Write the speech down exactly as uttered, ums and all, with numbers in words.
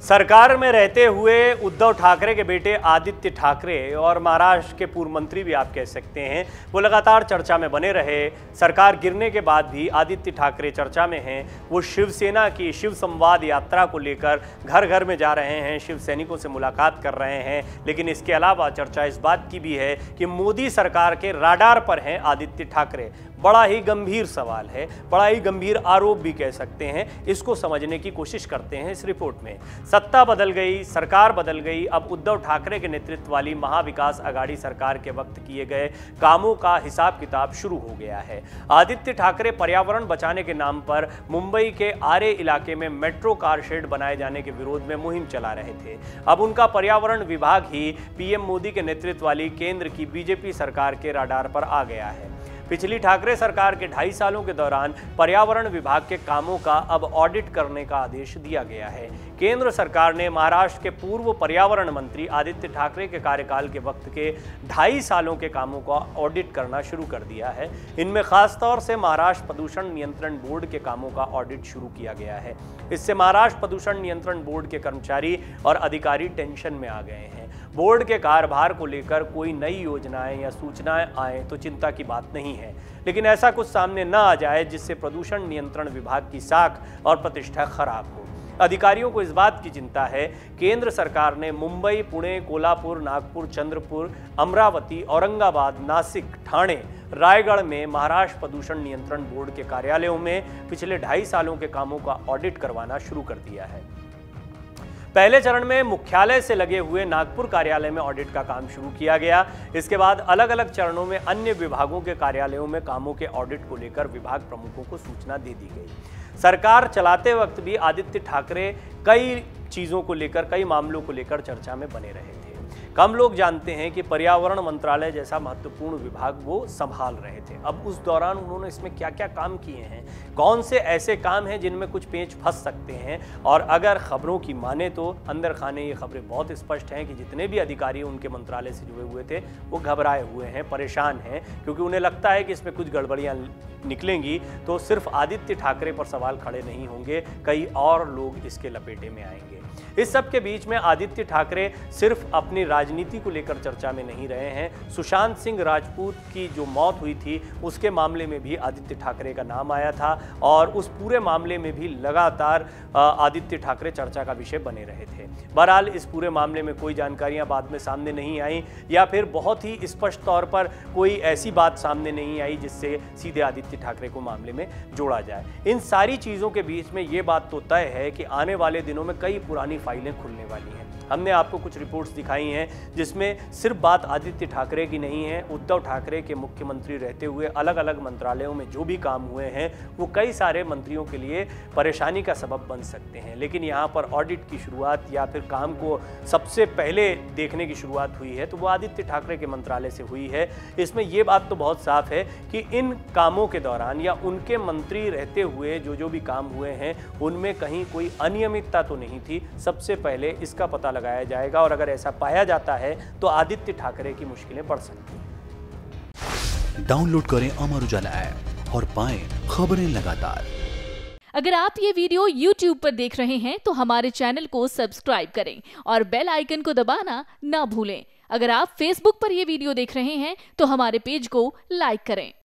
सरकार में रहते हुए उद्धव ठाकरे के बेटे आदित्य ठाकरे और महाराष्ट्र के पूर्व मंत्री भी आप कह सकते हैं, वो लगातार चर्चा में बने रहे। सरकार गिरने के बाद भी आदित्य ठाकरे चर्चा में हैं। वो शिवसेना की शिव संवाद यात्रा को लेकर घर घर में जा रहे हैं, शिव सैनिकों से मुलाकात कर रहे हैं। लेकिन इसके अलावा चर्चा इस बात की भी है कि मोदी सरकार के राडार पर हैं आदित्य ठाकरे। बड़ा ही गंभीर सवाल है, बड़ा ही गंभीर आरोप भी कह सकते हैं। इसको समझने की कोशिश करते हैं इस रिपोर्ट में। सत्ता बदल गई, सरकार बदल गई। अब उद्धव ठाकरे के नेतृत्व वाली महाविकास आघाड़ी सरकार के वक्त किए गए कामों का हिसाब किताब शुरू हो गया है। आदित्य ठाकरे पर्यावरण बचाने के नाम पर मुंबई के आरे इलाके में मेट्रो कार शेड बनाए जाने के विरोध में मुहिम चला रहे थे। अब उनका पर्यावरण विभाग ही पीएम मोदी के नेतृत्व वाली केंद्र की बीजेपी सरकार के राडार पर आ गया है। पिछली ठाकरे सरकार के ढाई सालों के दौरान पर्यावरण विभाग के कामों का अब ऑडिट करने का आदेश दिया गया है। केंद्र सरकार ने महाराष्ट्र के पूर्व पर्यावरण मंत्री आदित्य ठाकरे के कार्यकाल के वक्त के ढाई सालों के कामों का ऑडिट करना शुरू कर दिया है। इनमें खासतौर से महाराष्ट्र प्रदूषण नियंत्रण बोर्ड के कामों का ऑडिट शुरू किया गया है। इससे महाराष्ट्र प्रदूषण नियंत्रण बोर्ड के कर्मचारी और अधिकारी टेंशन में आ गए हैं। बोर्ड के कार्यभार को लेकर कोई नई योजनाएं या सूचनाएं आए तो चिंता की बात नहीं है, लेकिन ऐसा कुछ सामने न आ जाए जिससे प्रदूषण नियंत्रण विभाग की साख और प्रतिष्ठा खराब हो। अधिकारियों को इस बात की चिंता है, केंद्र सरकार ने मुंबई, पुणे, कोल्हापुर, नागपुर, चंद्रपुर, अमरावती, औरंगाबाद, नासिक, ठाणे, रायगढ़ में महाराष्ट्र प्रदूषण नियंत्रण बोर्ड के कार्यालयों में पिछले ढाई सालों के कामों का ऑडिट करवाना शुरू कर दिया है। पहले चरण में मुख्यालय से लगे हुए नागपुर कार्यालय में ऑडिट का काम शुरू किया गया। इसके बाद अलग अलग चरणों में अन्य विभागों के कार्यालयों में कामों के ऑडिट को लेकर विभाग प्रमुखों को सूचना दे दी गई। सरकार चलाते वक्त भी आदित्य ठाकरे कई चीजों को लेकर, कई मामलों को लेकर चर्चा में बने रहे थे। कम लोग जानते हैं कि पर्यावरण मंत्रालय जैसा महत्वपूर्ण विभाग वो संभाल रहे थे। अब उस दौरान उन्होंने इसमें क्या क्या काम किए हैं, कौन से ऐसे काम हैं जिनमें कुछ पेंच फंस सकते हैं। और अगर खबरों की माने तो अंदर खाने ये खबरें बहुत स्पष्ट हैं कि जितने भी अधिकारी उनके मंत्रालय से जुड़े हुए थे वो घबराए हुए हैं, परेशान हैं, क्योंकि उन्हें लगता है कि इसमें कुछ गड़बड़ियाँ निकलेंगी तो सिर्फ आदित्य ठाकरे पर सवाल खड़े नहीं होंगे, कई और लोग इसके लपेटे में आएंगे। इस सब के बीच में आदित्य ठाकरे सिर्फ अपनी राजनीति को लेकर चर्चा में नहीं रहे हैं। सुशांत सिंह राजपूत की जो मौत हुई थी उसके मामले में भी आदित्य ठाकरे का नाम आया था और उस पूरे मामले में भी लगातार आदित्य ठाकरे चर्चा का विषय बने रहे थे। बहरहाल इस पूरे मामले में कोई जानकारियां बाद में सामने नहीं आई या फिर बहुत ही स्पष्ट तौर पर कोई ऐसी बात सामने नहीं आई जिससे सीधे आदित्य ठाकरे को मामले में जोड़ा जाए। इन सारी चीज़ों के बीच में ये बात तो तय है कि आने वाले दिनों में कई पुरानी फाइलें खुलने वाली हैं। हमने आपको कुछ रिपोर्ट्स दिखाई हैं जिसमें सिर्फ बात आदित्य ठाकरे की नहीं है। उद्धव ठाकरे के मुख्यमंत्री रहते हुए अलग अलग मंत्रालयों में जो भी काम हुए हैं वो कई सारे मंत्रियों के लिए परेशानी का सबब बन सकते हैं। लेकिन यहाँ पर ऑडिट की शुरुआत या फिर काम को सबसे पहले देखने की शुरुआत हुई है तो वो आदित्य ठाकरे के मंत्रालय से हुई है। इसमें ये बात तो बहुत साफ है कि इन कामों के दौरान या उनके मंत्री रहते हुए जो जो भी काम हुए हैं उनमें कहीं कोई अनियमितता तो नहीं थी। सबसे पहले इसका पता लगाया जाएगा और अगर ऐसा पाया जाता है तो आदित्य ठाकरे की मुश्किलें बढ़ सकती हैं। डाउनलोड करें अमर उजाला ऐप और पाएं खबरें लगातार। अगर आप ये वीडियो यूट्यूब पर देख रहे हैं तो हमारे चैनल को सब्सक्राइब करें और बेल आइकन को दबाना ना भूलें। अगर आप फेसबुक पर यह वीडियो देख रहे हैं तो हमारे पेज को लाइक करें।